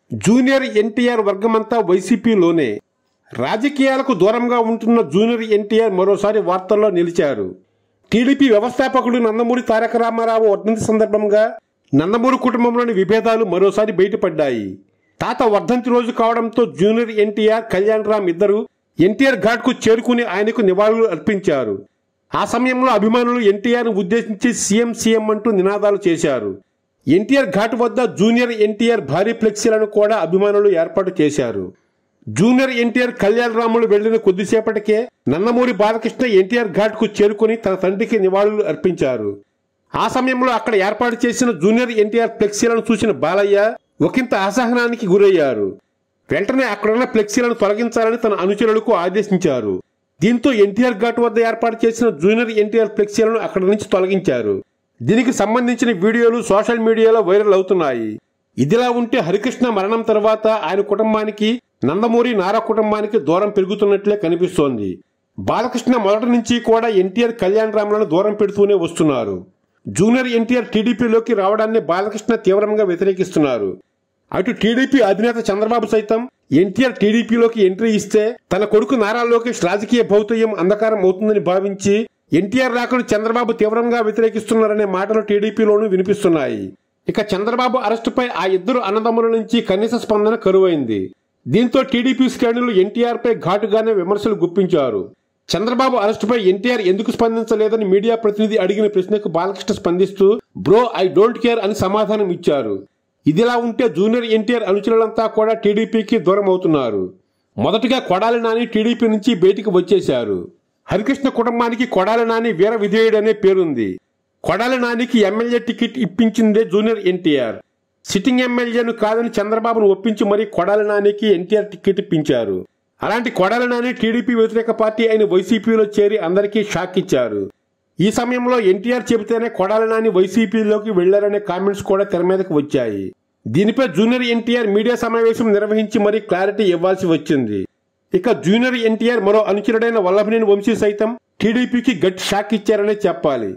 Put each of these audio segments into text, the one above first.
Junior NTR వర్గమంతా వైసీపీలోనే. రాజకీయాలకు దూరంగా ఉంటున్న జూనియర్ ఎన్టీఆర్ మరోసారి వార్తల్లో నిలిచారు. టీడీపీ వ్యవస్థాపకుడు నందమూరి తారక రామారావు వర్ధంతి సందర్భంగా నందమూరి కుటుంబంలోని విభేదాలు మరోసారి బయటపడ్డాయి. తాత వర్ధంతి రోజు కావడంతో జూనియర్ ఎన్టీఆర్, కళ్యాణ్ రామ్ ఇద్దరు ఎన్టీఆర్ ఘాట్ కు చేరుకుని ఆయనకు నివాళులు అర్పించారు. ఆ సమయంలో అభిమానులు ఎన్టీఆర్ ను ఉద్దేశించి సీఎం సీఎం అంటూ నినాదాలు చేశారు. ఎన్టీఆర్ ఘాట్ వద్ద జూనియర్ ఎన్టీఆర్ భారీ ఫ్లెక్సీలను కూడా అభిమానులు ఏర్పాటు చేశారు. జూనియర్ ఎన్టీఆర్, కళ్యాణ్ రాములు వెళ్లిన కొద్దిసేపటికే నందమూరి బాలకృష్ణ ఎన్టీఆర్ ఘాట్ కు చేరుకుని తన తండ్రికి నివాళులు అర్పించారు. ఆ సమయంలో అక్కడ ఏర్పాటు చేసిన జూనియర్ ఎన్టీఆర్ ఫ్లెక్సీలను చూసిన బాలయ్య ఒకంత అసహనానికి గురయ్యారు. వెంటనే అక్కడున్న ఫ్లెక్సీలను తొలగించాలని తన అనుచరులకు ఆదేశించారు. దీంతో ఎన్టీఆర్ ఘాట్ వద్ద ఏర్పాటు చేసిన జూనియర్ ఎన్టీఆర్ ఫ్లెక్సీలను అక్కడి నుంచి తొలగించారు. దీనికి సంబంధించిన వీడియోలు సోషల్ మీడియాలో వైరల్ అవుతున్నాయి. ఇదిలా ఉంటే హరికృష్ణ మరణం తర్వాత ఆయన కుటుంబానికి, నందమూరి నారా కుటుంబానికి దూరం పెరుగుతున్నట్లే కనిపిస్తోంది. బాలకృష్ణ మొదటి నుంచి కూడా ఎన్టీఆర్, కళ్యాణ్ రామ్లను దూరం పెడుతూనే వస్తున్నారు. జూనియర్ ఎన్టీఆర్ టీడీపీలోకి రావడాన్ని బాలకృష్ణ తీవ్రంగా వ్యతిరేకిస్తున్నారు. అటు టీడీపీ అధినేత చంద్రబాబు సైతం ఎన్టీఆర్ టీడీపీలోకి ఎంట్రీ ఇస్తే తన కొడుకు నారా లోకేష్ రాజకీయ భౌతయ్యం అంధకారం అవుతుందని భావించి ఎన్టీఆర్ రాకను చంద్రబాబు తీవ్రంగా వ్యతిరేకిస్తున్నారనే మాటలు టీడీపీలోనూ వినిపిస్తున్నాయి. ఇక చంద్రబాబు అరెస్టుపై ఆ ఇద్దరు అన్నదమ్ముల నుంచి కనీస స్పందన కరువైంది. దీంతో టీడీపీ శ్రేణులు ఎన్టీఆర్ పై ఘాటుగానే విమర్శలు గుప్పించారు. చంద్రబాబు అరెస్టుపై ఎన్టీఆర్ ఎందుకు స్పందించలేదని మీడియా ప్రతినిధి అడిగిన ప్రశ్నకు బాలకృష్ణ స్పందిస్తూ బ్రో ఐ డోంట్ కేర్ అని సమాధానం ఇచ్చారు. ఇదిలా ఉంటే జూనియర్ ఎన్టీఆర్ అనుచరులంతా కూడా టీడీపీకి దూరం అవుతున్నారు. మొదటగా కొడాలి నాని టీడీపీ నుంచి బయటికి వచ్చేశారు. హరికృష్ణ కుటుంబానికి కొడాలి నాని వీర విధేయుడు అనే పేరుంది. కొడాలి నానికి ఎమ్మెల్యే టికెట్ ఇప్పించిందే జూనియర్ ఎన్టీఆర్. సిట్టింగ్ ఎమ్మెల్యేను కాదని చంద్రబాబును ఒప్పించి మరీ కొడాలి నానికి ఎన్టీఆర్ టికెట్ ఇప్పించారు. అలాంటి కొడాలి నాని టీడీపీ వ్యతిరేక పార్టీ అయిన వైసీపీలో చేరి అందరికీ షాక్ ఇచ్చారు. ఈ సమయంలో ఎన్టీఆర్ చెబితేనే కొడాలి నాని వైసీపీలోకి వెళ్లారనే కామెంట్స్ కూడా తెర మీదకు వచ్చాయి. దీనిపై జూనియర్ ఎన్టీఆర్ మీడియా సమావేశం నిర్వహించి మరీ క్లారిటీ ఇవ్వాల్సి వచ్చింది. ఇక జూనియర్ ఎన్టీఆర్ మరో అనుచరుడైన వల్లభనేని వంశీ సైతం టీడీపీకి గట్టి షాక్ ఇచ్చారనే చెప్పాలి.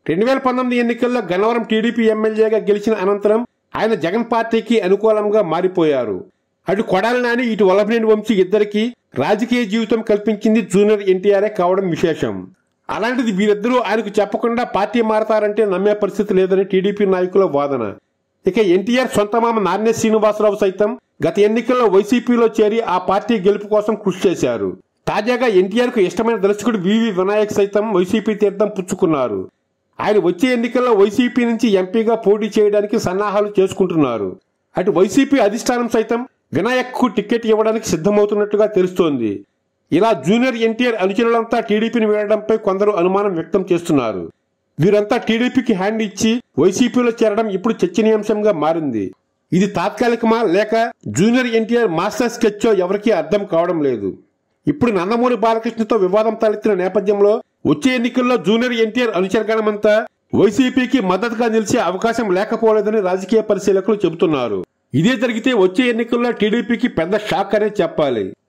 2019 ఎన్నికల్లో గన్నవరం టీడీపీ ఎమ్మెల్యేగా గెలిచిన అనంతరం ఆయన జగన్ పార్టీకి అనుకూలంగా మారిపోయారు. అటు కొడాలి నాని, ఇటు వల్లభనేని వంశీ ఇద్దరికి రాజకీయ జీవితం కల్పించింది జూనియర్ ఎన్టీఆర్ఏ కావడం విశేషం. అలాంటిది వీరిద్దరూ ఆయనకు చెప్పకుండా పార్టీ మారతారంటే నమ్మే పరిస్థితి లేదని టీడీపీ నాయకుల వాదన. ఇక ఎన్టీఆర్ సొంత మామ నాన్నే శ్రీనివాసరావు సైతం గత ఎన్నికల్లో వైసీపీలో చేరి ఆ పార్టీ గెలుపు కోసం కృషి చేశారు. తాజాగా ఎన్టీఆర్ కు ఇష్టమైన దర్శకుడు వివి వినాయక్ సైతం వైసీపీ తీర్థం పుచ్చుకున్నారు. ఆయన వచ్చే ఎన్నికల్లో వైసీపీ నుంచి ఎంపీగా పోటీ చేయడానికి సన్నాహాలు చేసుకుంటున్నారు. అటు వైసీపీ అధిష్టానం సైతం వినాయక్ కు టికెట్ ఇవ్వడానికి సిద్ధమవుతున్నట్టుగా తెలుస్తోంది. ఇలా జూనియర్ ఎన్టీఆర్ అనుచరులంతా టీడీపీని వీడడంపై కొందరు అనుమానం వ్యక్తం చేస్తున్నారు. వీరంతా టీడీపీకి హ్యాండ్ ఇచ్చి వైసీపీలో చేరడం ఇప్పుడు చర్చనీయాంశంగా మారింది. ఇది తాత్కాలికమా లేక జూనియర్ ఎన్టీఆర్ మాస్టర్ స్కెచ్చో ఎవరికీ అర్థం కావడం లేదు. ఇప్పుడు నందమూరి బాలకృష్ణతో వివాదం తలెత్తిన నేపథ్యంలో వచ్చే ఎన్నికల్లో జూనియర్ ఎన్టీఆర్ అనుచరగణమంతా వైసీపీకి మద్దతుగా నిలిచే అవకాశం లేకపోలేదని రాజకీయ పరిశీలకులు చెబుతున్నారు. ఇదే జరిగితే వచ్చే ఎన్నికల్లో టీడీపీకి పెద్ద షాక్ అనే చెప్పాలి.